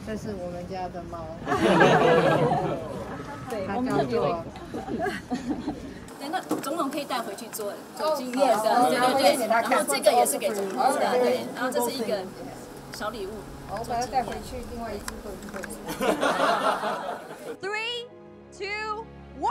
这是我们家的猫。 对， 它我们叫做。 对，那总统可以带回去做纪念的，对。然后这个也是给总统的，对。然后这是一个小礼物。 我把它带回去，另外一只会不会 ？3, 2, 1。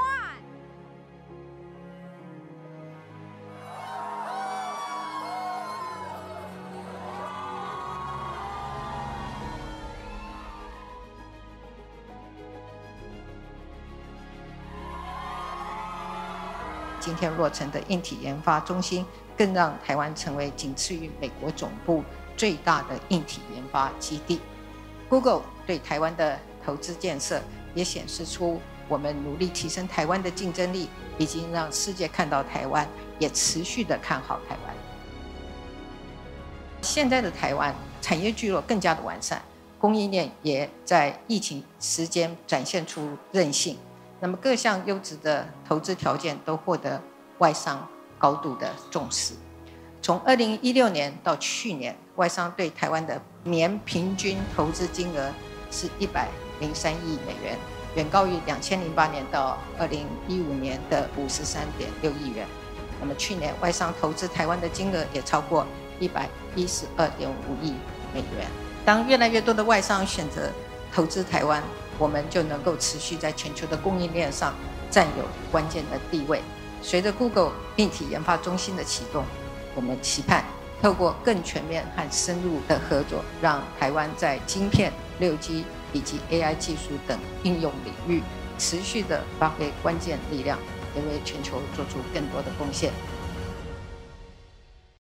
今天落成的硬体研发中心，更让台湾成为仅次于美国总部最大的硬体研发基地。Google 对台湾的投资建设，也显示出我们努力提升台湾的竞争力，已经让世界看到台湾，也持续的看好台湾。现在的台湾产业聚落更加的完善，供应链也在疫情时间展现出韧性。那么各项优质的投资条件都获得外商高度的重视。从2016年到去年，外商对台湾的年平均投资金额是103亿美元，远高于2008年到2015年的53.6亿元。那么去年外商投资台湾的金额也超过112.5亿美元。当越来越多的外商选择投资台湾，我们就能够持续在全球的供应链上占有关键的地位。随着 Google 硬体研发中心的启动，我们期盼透过更全面和深入的合作，让台湾在晶片、6G 以及 AI 技术等应用领域持续的发挥关键力量，也为全球做出更多的贡献。